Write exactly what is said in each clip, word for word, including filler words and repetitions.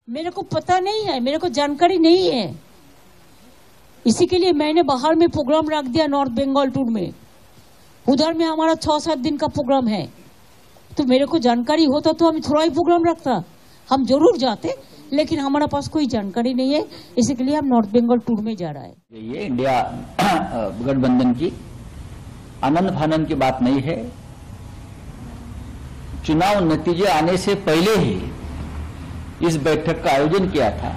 मेरे को पता नहीं है, मेरे को जानकारी नहीं है, इसी के लिए मैंने बाहर में प्रोग्राम रख दिया नॉर्थ बंगाल टूर में। उधर में हमारा छह सात दिन का प्रोग्राम है, तो मेरे को जानकारी होता तो हम थोड़ा ही प्रोग्राम रखता, हम जरूर जाते, लेकिन हमारे पास कोई जानकारी नहीं है, इसी के लिए हम नॉर्थ बंगाल टूर में जा रहा है। ये इंडिया गठबंधन की आनंद फानंद की बात नहीं है। चुनाव नतीजे आने से पहले ही इस बैठक का आयोजन किया था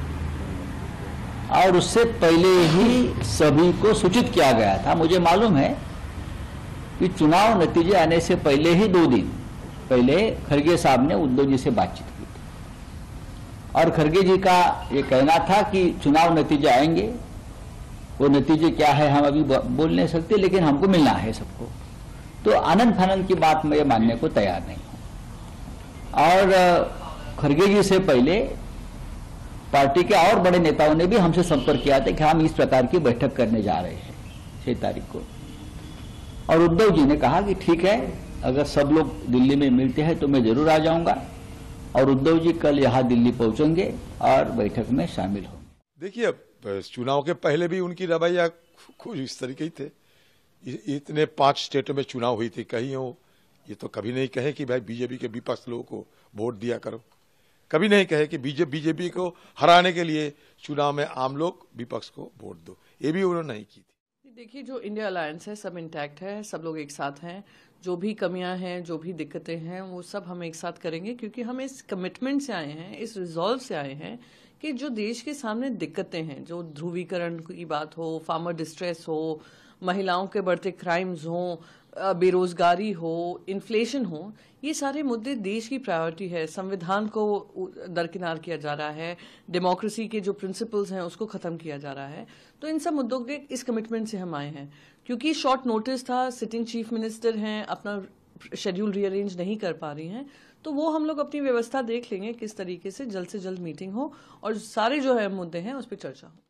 और उससे पहले ही सभी को सूचित किया गया था। मुझे मालूम है कि चुनाव नतीजे आने से पहले ही दो दिन पहले खड़गे साहब ने उद्धव जी से बातचीत की थी और खड़गे जी का ये कहना था कि चुनाव नतीजे आएंगे, वो नतीजे क्या है हम अभी बोल नहीं सकते, लेकिन हमको मिलना है सबको। तो आनंद फानंद की बात मैं मानने को तैयार नहीं हूं। और खड़गे जी से पहले पार्टी के और बड़े नेताओं ने भी हमसे संपर्क किया था कि हम इस प्रकार की बैठक करने जा रहे हैं छह तारीख को, और उद्धव जी ने कहा कि ठीक है, अगर सब लोग दिल्ली में मिलते हैं तो मैं जरूर आ जाऊंगा। और उद्धव जी कल यहां दिल्ली पहुंचेंगे और बैठक में शामिल होंगे। देखिए, चुनाव के पहले भी उनकी रवैया कुछ इस तरीके ही थे। इतने पांच स्टेटों में चुनाव हुई थी, कहीं हो ये तो कभी नहीं कहे कि भाई बीजेपी के विपक्ष लोगों को वोट दिया करो, कभी नहीं कहे कि बीजेपी बीजेपी को हराने के लिए चुनाव में आम लोग विपक्ष को वोट दो, ये भी उन्होंने नहीं की थी। देखिए, जो इंडिया अलायंस है सब इंटैक्ट है, सब लोग एक साथ हैं। जो भी कमियां हैं, जो भी दिक्कतें हैं, वो सब हम एक साथ करेंगे, क्योंकि हम इस कमिटमेंट से आए हैं, इस रिजॉल्व से आए हैं कि जो देश के सामने दिक्कतें हैं, जो ध्रुवीकरण की बात हो, फार्मर डिस्ट्रेस हो, महिलाओं के बढ़ते क्राइम्स हो, बेरोजगारी हो, इन्फ्लेशन हो, ये सारे मुद्दे देश की प्रायोरिटी है। संविधान को दरकिनार किया जा रहा है, डेमोक्रेसी के जो प्रिंसिपल्स हैं उसको खत्म किया जा रहा है। तो इन सब मुद्दों के इस कमिटमेंट से हम आए हैं, क्योंकि शॉर्ट नोटिस था, सिटिंग चीफ मिनिस्टर हैं, अपना शेड्यूल रीअरेंज नहीं कर पा रही हैं, तो वो हम लोग अपनी व्यवस्था देख लेंगे किस तरीके से जल्द से जल्द मीटिंग हो और सारे जो है मुद्दे हैं उस पर चर्चा हो।